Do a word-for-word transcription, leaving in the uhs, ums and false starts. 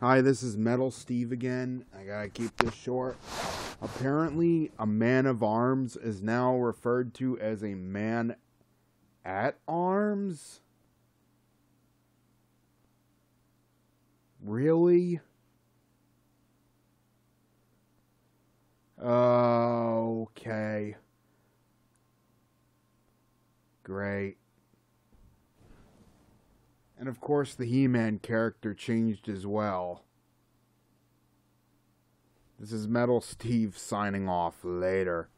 Hi, this is Metal Steve again. I gotta keep this short. Apparently, a man of arms is now referred to as a man at arms? Really? Okay. Great. And of course, the He-Man character changed as well. This is Metal Steve signing off later.